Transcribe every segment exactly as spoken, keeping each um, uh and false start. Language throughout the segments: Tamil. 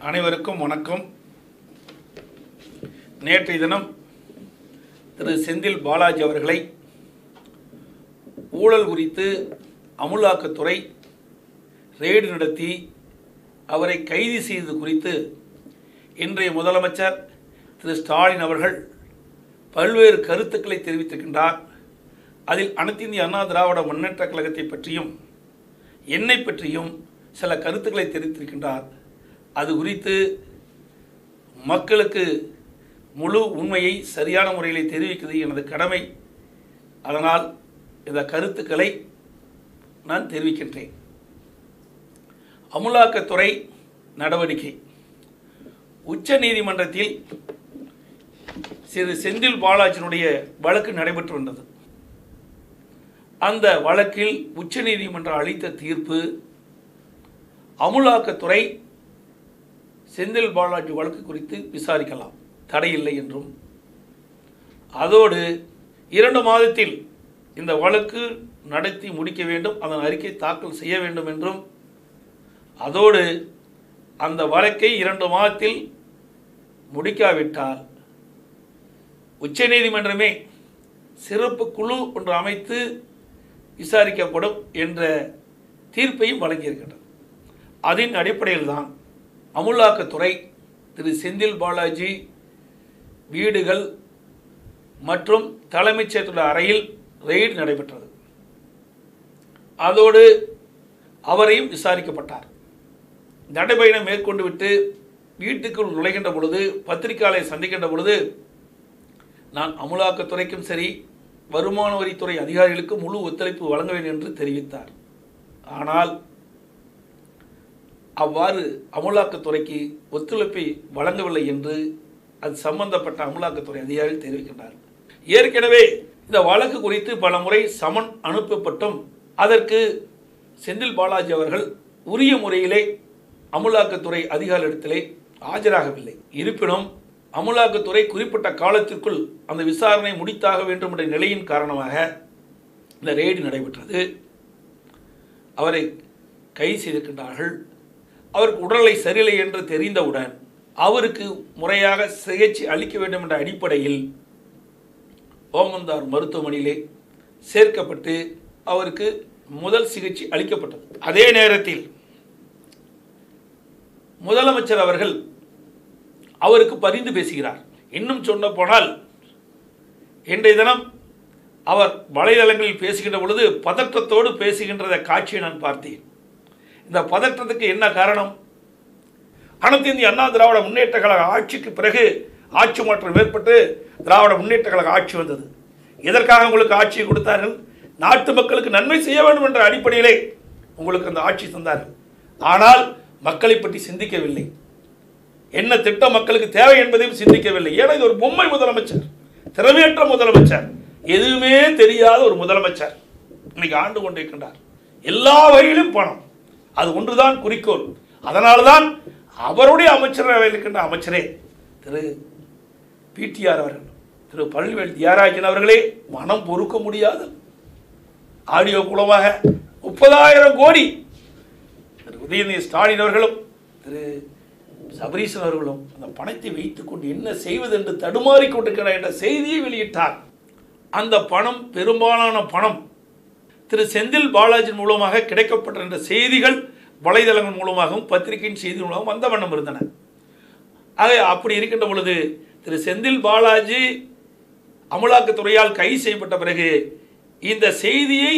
அனைவருக்கும் வணக்கம். நேற்றைய தினம் திரு செந்தில் பாலாஜி அவர்களை ஊழல் குறித்து அமலாக்கத்துறை ரெய்டு நடத்தி அவரை கைது செய்தது குறித்து இன்றைய முதலமைச்சர் திரு ஸ்டாலின் அவர்கள் பல்வேறு கருத்துக்களை தெரிவித்திருக்கின்றார். அதில் அனைத்து இந்திய அண்ணா திராவிட முன்னேற்ற கழகத்தை பற்றியும் என்னை பற்றியும் சில கருத்துக்களை தெரிவித்திருக்கின்றார். அது குறித்து மக்களுக்கு முழு உண்மையை சரியான முறையில் தெரிவிக்கிறது எனது கடமை. அதனால் இந்த கருத்துக்களை நான் தெரிவிக்கின்றேன். அமலாக்கத்துறை நடவடிக்கை உச்ச நீதிமன்றத்தில் திரு செந்தில் பாலாஜியினுடைய வழக்கு நடைபெற்று வந்தது. அந்த வழக்கில் உச்ச நீதிமன்றம் அளித்த தீர்ப்பு, அமலாக்கத்துறை செந்தில் பாலாஜி வழக்கு குறித்து விசாரிக்கலாம், தடையில்லை என்றும், அதோடு இரண்டு மாதத்தில் இந்த வழக்கு நடத்தி முடிக்க வேண்டும், அதன் அறிக்கை தாக்கல் செய்ய வேண்டும் என்றும், அதோடு அந்த வழக்கை இரண்டு மாதத்தில் முடிக்காவிட்டால் உச்சநீதிமன்றமே சிறப்பு குழு ஒன்று அமைத்து விசாரிக்கப்படும் என்ற தீர்ப்பையும் வழங்கியிருக்கின்றது. அதன் அடிப்படையில் தான் அமலாக்கத்துறை திரு செந்தில் பாலாஜி வீடுகள் மற்றும் தலைமைச் செயலர் அறையில் ரெய்டு நடைபெற்றது. அதோடு அவரையும் விசாரிக்கப்பட்டார். நடைபயணம் மேற்கொண்டு விட்டு வீட்டுக்குள் நுழைகின்ற பொழுது, பத்திரிகையாளரை சந்திக்கின்ற பொழுது, நான் அமலாக்கத்துறைக்கும் சரி வருமான வரித்துறை அதிகாரிகளுக்கு முழு ஒத்துழைப்பு வழங்குவேன் என்று தெரிவித்தார். ஆனால் அவ்வாறு அமலாக்கத்துறைக்கு ஒத்துழைப்பை வழங்கவில்லை என்று அது சம்பந்தப்பட்ட அமலாக்கத்துறை அதிகாரிகள் தெரிவிக்கின்றார். ஏற்கனவே இந்த வழக்கு குறித்து பல முறை சமன் அனுப்பப்பட்டும் அதற்கு செந்தில் பாலாஜி அவர்கள் உரிய முறையிலே அமலாக்கத்துறை அதிகாரிகளிடத்திலே ஆஜராகவில்லை. இருப்பினும் அமலாக்கத்துறை குறிப்பிட்ட காலத்திற்குள் அந்த விசாரணை முடித்தாக வேண்டும் என்ற நிலையின் காரணமாக இந்த ரெய்டு நடைபெற்றது. அவரை கைது செய்திருக்கின்றார்கள். அவருக்கு உடல்நிலை சரியில்லை என்று தெரிந்தவுடன் அவருக்கு முறையாக சிகிச்சை அளிக்க வேண்டும் என்ற அடிப்படையில் ஓமந்தார் மருத்துவமனையிலே சேர்க்கப்பட்டு அவருக்கு முதல் சிகிச்சை அளிக்கப்பட்டது. அதே நேரத்தில் முதலமைச்சர் அவர்கள் அவருக்கு பரிந்து பேசுகிறார். இன்னும் சொன்ன போனால் இன்றைய தினம் அவர் வலைதளங்களில் பேசுகின்ற பொழுது பதற்றத்தோடு பேசுகின்ற காட்சியை நான் பார்த்தேன். இந்த பதற்றத்துக்கு என்ன காரணம்? அனைத்து இந்திய அண்ணா திராவிட முன்னேற்ற கழக ஆட்சிக்கு பிறகு ஆட்சி மாற்றம் ஏற்பட்டு திராவிட முன்னேற்ற கழக ஆட்சி வந்தது. எதற்காக உங்களுக்கு ஆட்சியை கொடுத்தார்கள்? நாட்டு மக்களுக்கு நன்மை செய்ய வேண்டும் என்ற அடிப்படையிலே உங்களுக்கு அந்த ஆட்சி தந்தார்கள். ஆனால் மக்களை பற்றி சிந்திக்கவில்லை. என்ன திட்டம் மக்களுக்கு தேவை என்பதையும் சிந்திக்கவில்லை. ஏன்னா இது ஒரு பொம்மை முதலமைச்சர், திறமையற்ற முதலமைச்சர், எதுவுமே தெரியாத ஒரு முதலமைச்சர் இன்னைக்கு ஆண்டு கொண்டிருக்கின்றார். எல்லா வகையிலும் பணம், அது ஒன்றுதான் குறிக்கோள். அதனால்தான் அவருடைய அமைச்சரவையில் இருக்கின்ற அமைச்சரே திரு பிடிஆர் அவர்கள், திரு பழனிவேல் தியாகராஜன் அவர்களே மனம் பொறுக்க முடியாத ஆடியோ மூலமாக முப்பதாயிரம் கோடி திரு உதயநிதி ஸ்டாலின் அவர்களும் திரு சபரீசன் அவர்களும் அந்த பணத்தை வைத்துக் கொண்டு என்ன செய்வது என்று தடுமாறி கொண்டிருக்கிறார் என்ற செய்தியை வெளியிட்டார். அந்த பணம், பெரும்பாலான பணம் திரு செந்தில் பாலாஜி மூலமாக கிடைக்கப்பட்ட என்ற செய்திகள் வலைதளங்கள் மூலமாகவும் பத்திரிகையின் செய்தி மூலமாகவும் வந்த வண்ணம் இருந்தன. ஆக அப்படி இருக்கின்ற பொழுது திரு செந்தில் பாலாஜி அமலாக்கத்துறையால் கைது செய்யப்பட்ட பிறகு இந்த செய்தியை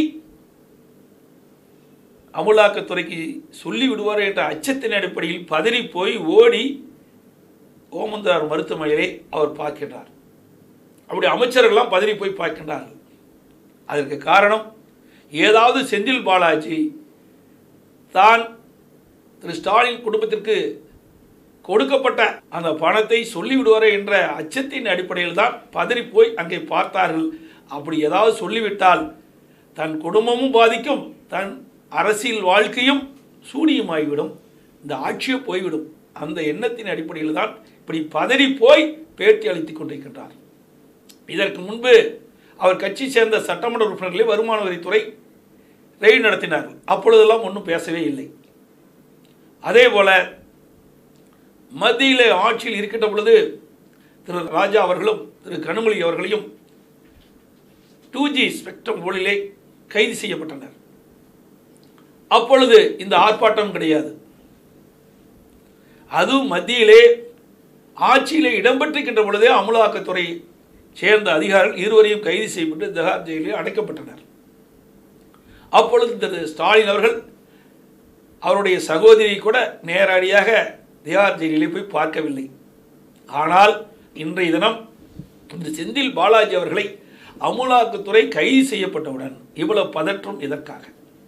அமலாக்கத்துறைக்கு சொல்லிவிடுவார் என்ற அச்சத்தின் அடிப்படையில் பதறி போய் ஓடி ஓமந்தார் மருத்துவமனையிலே அவர் பார்க்கின்றார். அப்படி அமைச்சர்கள்லாம் பதறி போய் பார்க்கின்றார்கள். அதற்கு காரணம், ஏதாவது செந்தில் பாலாஜி தான் திரு ஸ்டாலின் குடும்பத்திற்கு கொடுக்கப்பட்ட அந்த பணத்தை சொல்லிவிடுவாரே என்ற அச்சத்தின் அடிப்படையில் தான் பதறி போய் அங்கே பார்த்தார்கள். அப்படி ஏதாவது சொல்லிவிட்டால் தன் குடும்பமும் பாதிக்கும், தன் அரசியல் வாழ்க்கையும் சூனியமாகிவிடும், இந்த ஆட்சியும் போய்விடும். அந்த எண்ணத்தின் அடிப்படையில் தான் இப்படி பதறி போய் பேட்டி அளித்துக் கொண்டிருக்கின்றார். இதற்கு முன்பு அவர் கட்சி சேர்ந்த சட்டமன்ற உறுப்பினர்களே வருமான வரித்துறை ரெய்டு நடத்தினார்கள். அப்பொழுதெல்லாம் ஒன்றும் பேசவே இல்லை. அதே போல மத்தியிலே ஆட்சியில் இருக்கின்ற பொழுது திரு ராஜா அவர்களும் திரு கனிமொழி அவர்களையும் டூ ஜி ஸ்பெக்ட்ரம் ஊழலிலே கைது செய்யப்பட்டனர். அப்பொழுது இந்த ஆர்ப்பாட்டம் கிடையாது. அதுவும் மத்தியிலே ஆட்சியிலே இடம்பெற்றிருக்கின்ற பொழுதே அமலாக்கத்துறை சேர்ந்த அதிகாரிகள் இருவரையும் கைது செய்யப்பட்டு திஹார் ஜெயிலில் அடைக்கப்பட்டனர். அப்பொழுது திரு ஸ்டாலின் அவர்கள் அவருடைய சகோதரியை கூட நேரடியாக திஹார் ஜெயிலிலே போய் பார்க்கவில்லை. ஆனால் இன்றைய தினம் இந்த செந்தில் பாலாஜி அவர்களை அமலாக்கத்துறை கைது செய்யப்பட்டவுடன் இவ்வளவு பதற்றம் இதற்காக.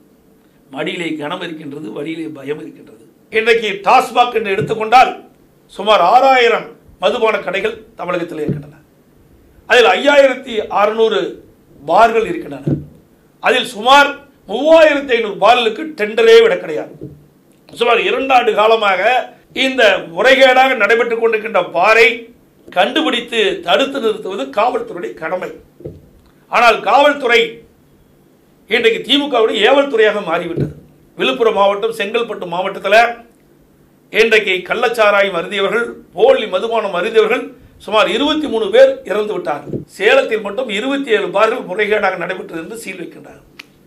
மடியிலே கனம் இருக்கின்றது, வழியிலே பயம் இருக்கின்றது. இன்றைக்கு டாஸ்மாக் என்று எடுத்துக்கொண்டால் சுமார் ஆறாயிரம் மதுபான கடைகள் தமிழகத்தில் இருக்கின்றன. அதில் ஐயாயிரத்தி அறுநூறு பார்கள் இருக்கின்றன. அதில் சுமார் மூவாயிரத்தி ஐநூறு பார்களுக்கு டெண்டரே விட கிடையாது. சுமார் இரண்டு ஆண்டு காலமாக இந்த முறைகேடாக நடைபெற்றுக் கொண்டிருக்கின்ற பாரை கண்டுபிடித்து தடுத்து நிறுத்துவது காவல்துறையுடைய கடமை. ஆனால் காவல்துறை இன்றைக்கு திமுகவுடைய ஏவல் துறையாக மாறிவிட்டது. விழுப்புரம் மாவட்டம், செங்கல்பட்டு மாவட்டத்தில் இன்றைக்கு கள்ளச்சாராயம் அருந்தியவர்கள், போலி மதுபானம் அருந்தியவர்கள் சுமார் இருபத்தி மூணு பேர் இறந்து விட்டார்கள். சேலத்தில் மட்டும் இருபத்தி ஏழு பார்கள் முறைகேடாக நடைபெற்றது என்று சீல் வைக்கின்றார்கள்.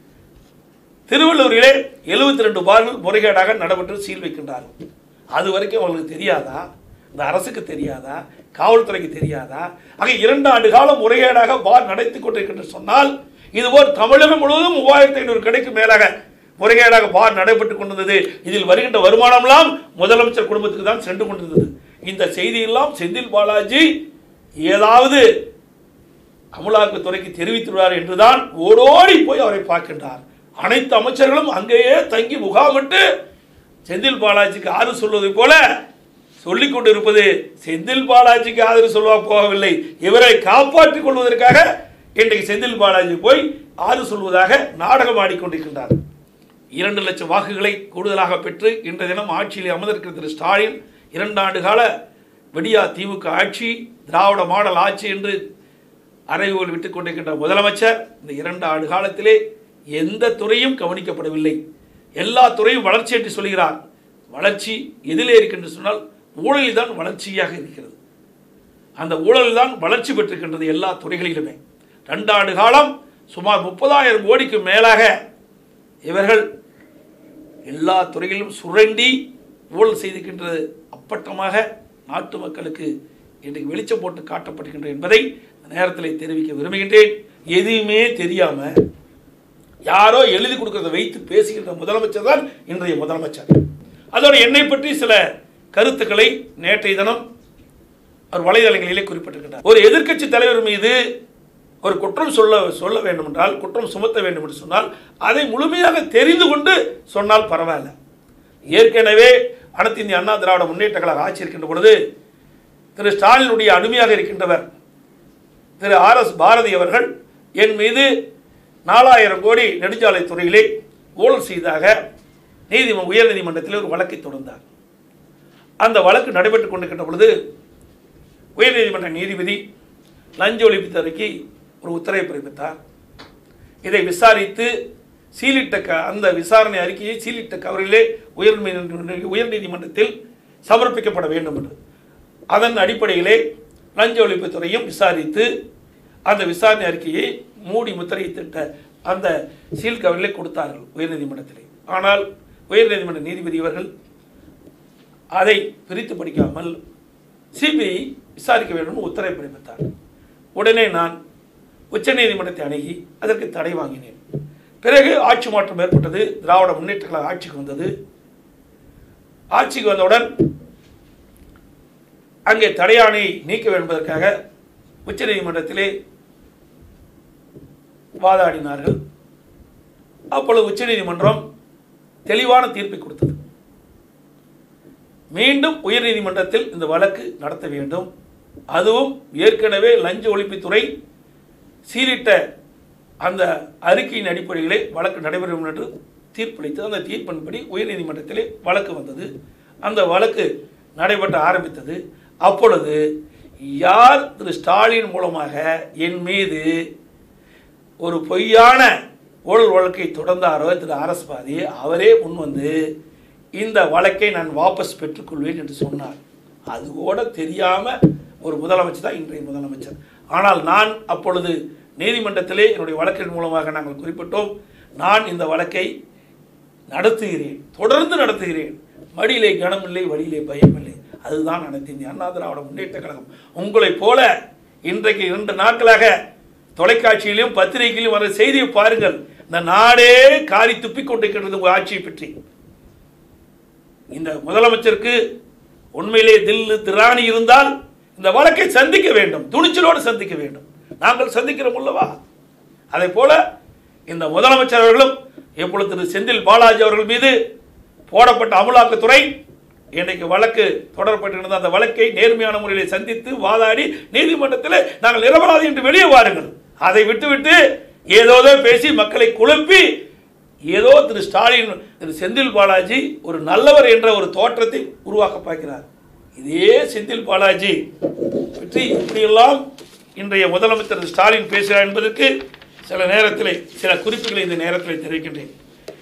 திருவள்ளூரிலே எழுபத்தி ரெண்டு பார்கள் முறைகேடாக நடைபெற்று சீல் வைக்கின்றார்கள். அது வரைக்கும் அவங்களுக்கு தெரியாதா? இந்த அரசுக்கு தெரியாதா? காவல்துறைக்கு தெரியாதா? ஆக இரண்டு ஆண்டு காலம் முறைகேடாக பார் நடத்தி கொண்டிருக்கின்ற சொன்னால் இதுபோல் தமிழகம் முழுவதும் மூவாயிரத்தி ஐநூறு கடைக்கு மேலாக முறைகேடாக பார் நடைபெற்றுக் கொண்டிருந்தது. இதில் வருகின்ற வருமானம்லாம் முதலமைச்சர் குடும்பத்துக்கு தான் சென்று கொண்டிருந்தது. இந்த செய்தியெல்லாம் செந்தில் பாலாஜி ஏதாவது அமலாக்கத்துறைக்கு தெரிவித்துள்ளார் என்றுதான் ஓடோடி போய் அவரை பார்க்கின்றார். அனைத்து அமைச்சர்களும் அங்கேயே தங்கி முகாமிட்டு செந்தில் பாலாஜிக்கு ஆதரவு சொல்வதை போல சொல்லிக் கொண்டிருப்பது செந்தில் பாலாஜிக்கு ஆதரவு சொல்வா போகவில்லை, இவரை காப்பாற்றிக் கொள்வதற்காக இன்றைக்கு செந்தில் பாலாஜி போய் ஆதரவு சொல்வதாக நாடகம் ஆடிக்கொண்டிருக்கின்றார். இரண்டு லட்சம் வாக்குகளை கூடுதலாக பெற்று இன்றைய தினம் ஆட்சியில் அமர்ந்திருக்கிற திரு ஸ்டாலின் இரண்டு ஆண்டு கால விடியா திமுக ஆட்சி, திராவிட மாடல் ஆட்சி என்று அறைகோல் விட்டுக் கொண்டிருக்கின்ற முதலமைச்சர் இந்த இரண்டு ஆண்டு காலத்திலே எந்த துறையும் கவனிக்கப்படவில்லை. எல்லா துறையும் வளர்ச்சி என்று சொல்கிறார். வளர்ச்சி எதிலே இருக்கின்ற சொன்னால் ஊழலில் தான் வளர்ச்சியாக இருக்கிறது. அந்த ஊழலில் தான் வளர்ச்சி பெற்றிருக்கின்றது எல்லா துறைகளிலுமே. ரெண்டு ஆண்டு காலம் சுமார் முப்பதாயிரம் கோடிக்கு மேலாக இவர்கள் எல்லா துறைகளிலும் சுரண்டி ஊழல் செய்திருக்கின்றது. அப்பட்டமாக நாட்டு மக்களுக்கு இன்றைக்கு வெளிச்சம் போட்டு காட்டப்படுகின்றது என்பதை நேரத்தில் தெரிவிக்க விரும்புகின்றேன். எதுவுமே தெரியாம யாரோ எழுதி கொடுக்கிறத வைத்து பேசுகின்ற முதலமைச்சர் தான் இன்றைய முதலமைச்சர். அதோடு என்னை பற்றி சில கருத்துக்களை நேற்றைய தினம் அவர் வலைதளங்களிலே குறிப்பிட்டிருக்கிறார். ஒரு எதிர்க்கட்சி தலைவர் மீது ஒரு குற்றம் சொல்ல சொல்ல வேண்டும் என்றால், குற்றம் சுமத்த வேண்டும் என்று சொன்னால் அதை முழுமையாக தெரிந்து கொண்டு சொன்னால் பரவாயில்ல. ஏற்கனவே அனைத்து இந்திய அண்ணா திராவிட முன்னேற்ற கழக ஆட்சி இருக்கின்ற பொழுது திரு ஸ்டாலினுடைய அடிமையாக இருக்கின்றவர் திரு ஆர் எஸ் பாரதி அவர்கள் என் மீது நாலாயிரம் கோடி நெடுஞ்சாலை துறையிலே ஊழல் செய்தாக நீதி உயர் நீதிமன்றத்தில் ஒரு வழக்கை தொடர்ந்தார். அந்த வழக்கு நடைபெற்றுக் கொண்டிருக்கின்ற பொழுது உயர்நீதிமன்ற நீதிபதி லஞ்ச ஒழிப்புத்துறைக்கு ஒரு உத்தரவை பிறப்பித்தார். இதை விசாரித்து சீலிட்ட க அந்த விசாரணை அறிக்கையை சீலிட்ட கவரிலே உயர் உயர்நீதிமன்றத்தில் சமர்ப்பிக்கப்பட வேண்டும் என்று. அதன் அடிப்படையிலே லஞ்ச ஒழிப்புத்துறையும் விசாரித்து அந்த விசாரணை அறிக்கையை மூடி முத்திரையிட்ட அந்த சீல் கவரிலே கொடுத்தார்கள் உயர்நீதிமன்றத்திலே. ஆனால் உயர்நீதிமன்ற நீதிபதி அவர்கள் அதை பிரித்து படிக்காமல் சிபிஐ விசாரிக்க வேண்டும் உத்தரவை பிறப்பித்தார். உடனே நான் உச்சநீதிமன்றத்தை அணுகி அதற்கு தடை வாங்கினேன். பிறகு ஆட்சி மாற்றம் ஏற்பட்டது. திராவிட முன்னேற்ற கழக ஆட்சிக்கு வந்தது. ஆட்சிக்கு வந்தவுடன் அங்கே தடையாணை நீக்க வேண்டும் என்பதற்காக உச்சநீதிமன்றத்திலே வாதாடினார்கள். அப்பொழுது உச்சநீதிமன்றம் தெளிவான தீர்ப்பை கொடுத்தது. மீண்டும் உயர்நீதிமன்றத்தில் இந்த வழக்கு நடத்த வேண்டும், அதுவும் ஏற்கனவே லஞ்ச ஒழிப்புத்துறை சீலிட்ட அந்த அறிக்கையின் அடிப்படையிலே வழக்கு நடைபெறும் என்று தீர்ப்பளித்து அந்த தீர்ப்பின்படி உயர்நீதிமன்றத்திலே வழக்கு வந்தது. அந்த வழக்கு நடைபெற்ற ஆரம்பித்தது. அப்பொழுது யார் திரு ஸ்டாலின் மூலமாக என் மீது ஒரு பொய்யான ஊழல் வழக்கை தொடர்ந்தாரோ திரு ஆர்.எஸ். பாரதி அவரே முன் வந்து இந்த வழக்கை நான் வாபஸ் பெற்றுக்கொள்வேன் என்று சொன்னார். அது கூட தெரியாமல் ஒரு முதலமைச்சர் தான் இன்றைய முதலமைச்சர். ஆனால் நான் அப்பொழுது நீதிமன்றத்திலே என்னுடைய வழக்கின் மூலமாக நாங்கள் குறிப்பிட்டோம், நான் இந்த வழக்கை நடத்துகிறேன், தொடர்ந்து நடத்துகிறேன். மடியிலே கனமில்லை, வழியிலே பயமில்லை. அதுதான் அனைத்து இந்திய அண்ணா திராவிட முன்னேற்ற கழகம். உங்களைப் போல இன்றைக்கு இரண்டு நாட்களாக தொலைக்காட்சியிலும் பத்திரிகையிலும் வர செய்தியை பாருங்கள். இந்த நாடே காரி துப்பிக் கொண்டிருக்கிறது உங்கள் ஆட்சியை பற்றி. இந்த முதலமைச்சருக்கு உண்மையிலே தில்லு திராணி இருந்தால் இந்த வழக்கை சந்திக்க வேண்டும், துணிச்சலோடு சந்திக்க வேண்டும். நாங்கள் சந்திக்கிறோம் அல்லவா? அதே போல இந்த முதலமைச்சர் அவர்களும் எப்பொழுது திரு செந்தில் பாலாஜி அவர்கள் மீது போடப்பட்ட அமலாக்கத்துறை இன்றைக்கு வழக்கு தொடரப்பட்டிருந்த அந்த வழக்கை நேர்மையான முறையில் சந்தித்து வாதாடி நீதிமன்றத்தில் நாங்கள் நிரபராதி என்று வெளியே வாருங்கள். அதை விட்டுவிட்டு ஏதோதோ பேசி மக்களை குழப்பி ஏதோ திரு ஸ்டாலின் திரு செந்தில் பாலாஜி ஒரு நல்லவர் என்ற ஒரு தோற்றத்தை உருவாக்க பார்க்கிறார். இதே செந்தில் பாலாஜி பற்றி இப்படியெல்லாம் இன்றைய முதலமைச்சர் ஸ்டாலின் பேசுகிறார் என்பதற்கு சில நேரத்தில் சில குறிப்புகளை இந்த நேரத்தில் தெரிவிக்கின்றேன்.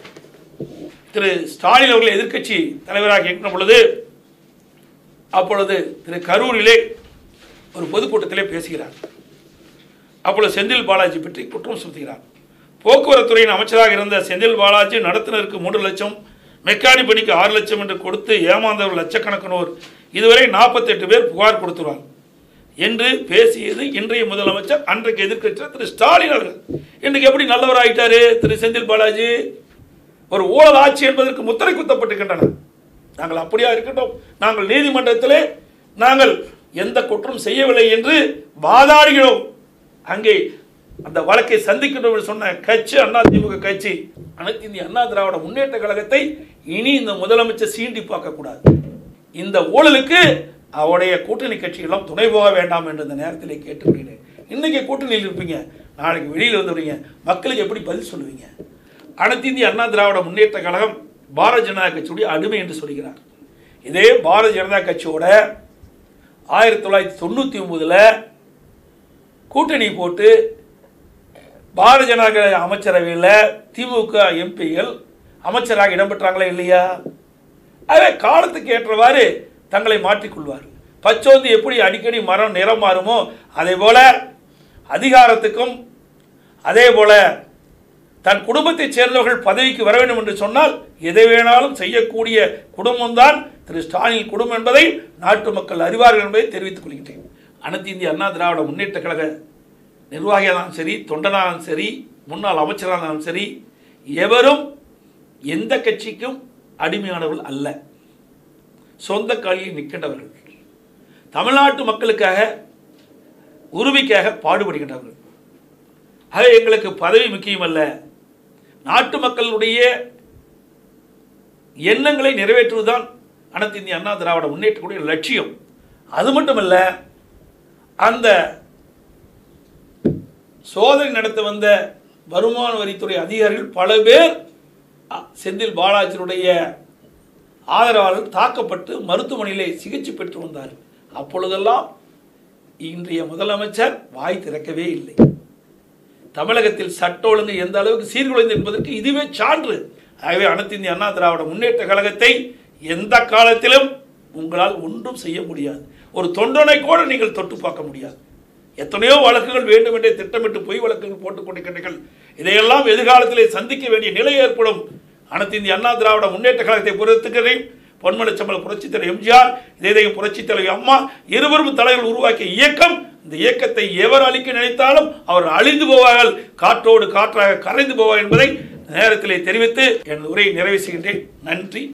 திரு ஸ்டாலின் அவர்கள் எதிர்க்கட்சி தலைவராக இருக்கிற பொழுது அப்பொழுது திரு கரூரிலே ஒரு பொதுக்கூட்டத்திலே பேசுகிறார். அப்பொழுது செந்தில் பாலாஜி பற்றி குற்றம் சுமத்துகிறார். போக்குவரத்துறையின் அமைச்சராக இருந்த செந்தில் பாலாஜி நடத்துனருக்கு மூன்று லட்சம், மெக்கானிக் பணிக்கு ஆறு லட்சம் என்று கொடுத்து ஏமாந்தவர் லட்சக்கணக்கானோர், இதுவரை நாற்பத்தி எட்டு பேர் புகார் கொடுத்துருவாங்க என்று பேசியது இன்றைய முதலமைச்சர், அன்றைக்கு எதிர்க்கட்சியர் திரு ஸ்டாலின் அவர்கள். இன்றைக்கு எப்படி நல்லவர் ஆயிட்டாரு திரு செந்தில் பாலாஜி? ஒரு ஊழல் ஆட்சி என்பதற்கு முத்திரை குத்தப்பட்டிருக்கின்றன. நாங்கள் அப்படியா இருக்கட்டும், நாங்கள் நீதிமன்றத்திலே நாங்கள் எந்த குற்றம் செய்யவில்லை என்று வாதாடுகிறோம். அங்கே அந்த வழக்கை சந்திக்கணும் என்று சொன்ன கட்சி அதிமுக கட்சி. அனைத்து இந்திய அண்ணா திராவிட முன்னேற்ற கழகத்தை இனி இந்த முதலமைச்சர் சீண்டி பார்க்கக்கூடாது. இந்த ஊழலுக்கு அவருடைய கூட்டணி கட்சிகளும் துணை போக வேண்டாம் என்று இந்த நேரத்திலே கேட்டுக்கொள்கிறேன். இன்னைக்கு கூட்டணியில் இருப்பீங்க, நாளைக்கு வெளியில் வந்துடுவீங்க, மக்களுக்கு எப்படி பதில் சொல்லுவீங்க? அனைத்து இந்திய அண்ணா திராவிட முன்னேற்ற கழகம் பாரதிய ஜனதா கட்சியுடைய அடிமை என்று சொல்கிறார். இதே பாரதிய ஜனதா கட்சியோட ஆயிரத்தி தொள்ளாயிரத்தி தொண்ணூற்றி ஒன்பதுல கூட்டணி போட்டு பாரதிய ஜனதா அமைச்சரவையில் திமுக எம்பிகள் அமைச்சராக இடம்பெற்றாங்களா இல்லையா? அதே காலத்துக்கு ஏற்றவாறு தங்களை மாற்றிக்கொள்வார். பச்சோந்தி எப்படி அடிக்கடி மரம் நிறம் மாறுமோ அதே போல அதிகாரத்துக்கும் அதே போல தன் குடும்பத்தைச் சேர்ந்தவர்கள் பதவிக்கு வர வேண்டும் என்று சொன்னால் எதை வேணாலும் செய்யக்கூடிய குடும்பம்தான் திரு ஸ்டாலின் குடும்பம் என்பதை நாட்டு மக்கள் அறிவார்கள் என்பதை தெரிவித்துக் கொள்கின்றேன். அனைத்து இந்திய அண்ணா திராவிட முன்னேற்ற கழக நிர்வாகியானாலும் சரி, தொண்டனாலும் சரி, முன்னாள் அமைச்சரானாலும் சரி, எவரும் எந்த கட்சிக்கும் அடிமையானவர்கள் அல்ல. சொந்த காலில் நிற்கின்றவர்கள், தமிழ்நாட்டு மக்களுக்காக உரிமைக்காக பாடுபடுகின்றவர்கள். ஆக எங்களுக்கு பதவி முக்கியமல்ல, நாட்டு மக்களுடைய எண்ணங்களை நிறைவேற்றுவதுதான் அனைத்து இந்திய அண்ணா திராவிட முன்னேற்றக்கூடிய லட்சியம். அது மட்டுமல்ல, அந்த சோதனை நடத்த வந்த வருமான வரித்துறை அதிகாரிகள் பல பேர் செந்தில் பாலாஜியுடைய ஆதரவாளர்கள் தாக்கப்பட்டு மருத்துவமனையிலே சிகிச்சை பெற்று வந்தார். அப்பொழுதெல்லாம் இன்றைய முதலமைச்சர் வாய் திறக்கவே இல்லை. தமிழகத்தில் சட்ட ஒழுங்கு எந்த அளவுக்கு சீர்குலைந்து என்பதற்கு இதுவே சான்று. ஆகவே அனைத்து இந்திய அண்ணா திராவிட முன்னேற்ற கழகத்தை எந்த காலத்திலும் உங்களால் ஒன்றும் செய்ய முடியாது. ஒரு தொண்டனை கூட நீங்கள் தொட்டு பார்க்க முடியாது. எத்தனையோ வழக்குகள் வேண்டும் என்றே திட்டமிட்டு பொய் வழக்குகள் போட்டுக் கொண்டிருக்கிறீர்கள். இதையெல்லாம் எதிர்காலத்திலே சந்திக்க வேண்டிய நிலை ஏற்படும். அனைத்து இந்திய அண்ணா திராவிட முன்னேற்ற கழகத்தை பொறுத்துக்கிறேன். பொன்மனச்சம்பள புரட்சித் தலைவர் எம்ஜிஆர், இதய புரட்சித் தலைவர் அம்மா இருவரும் தலைவர்கள் உருவாக்கிய இயக்கம். இந்த இயக்கத்தை எவர் அழிக்க நினைத்தாலும் அவர் அழிந்து போவார்கள், காற்றோடு காற்றாக கரைந்து போவார் என்பதை நேரத்திலே தெரிவித்து என் உரையை நிறைவு செய்கின்றேன். நன்றி.